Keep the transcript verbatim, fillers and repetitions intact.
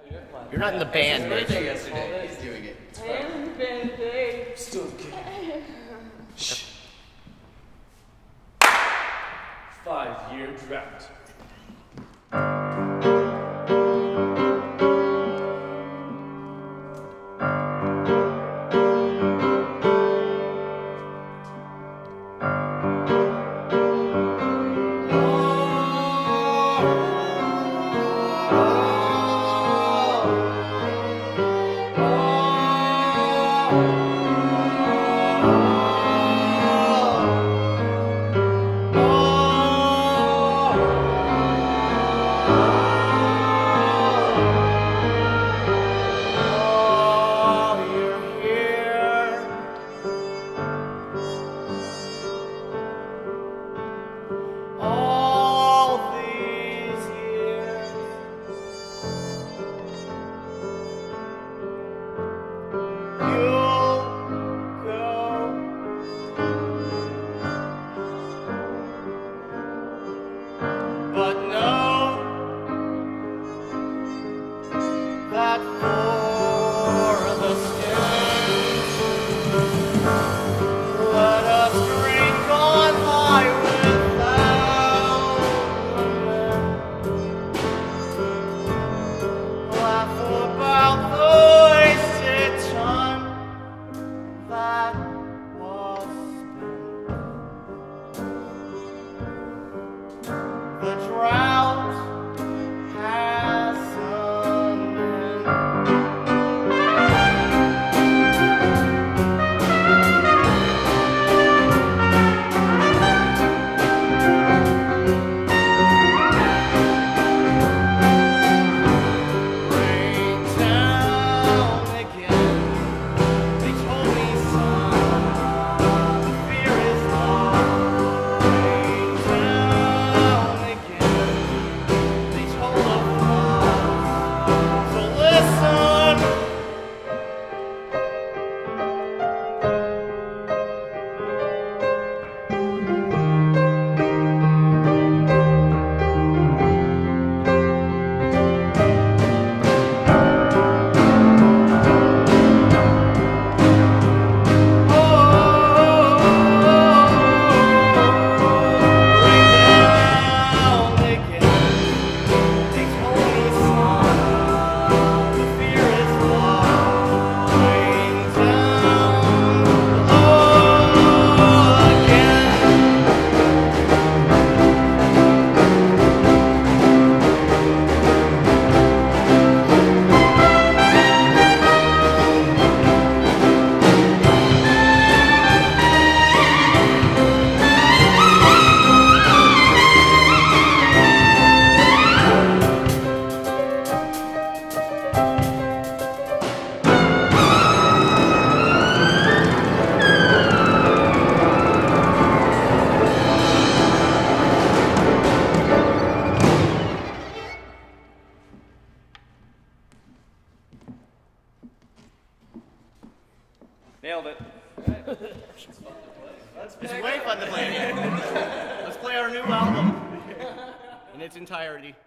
You're not in the band, bitch. Yesterday, he's doing it. I am in the band today. Still kidding. Shh. Five-year drought. The drought has some rain down again. They told me, son, the fear is gone. Rain down again. They told us, so listen. Nailed it. It's way fun to play. Let's play our new album in its entirety.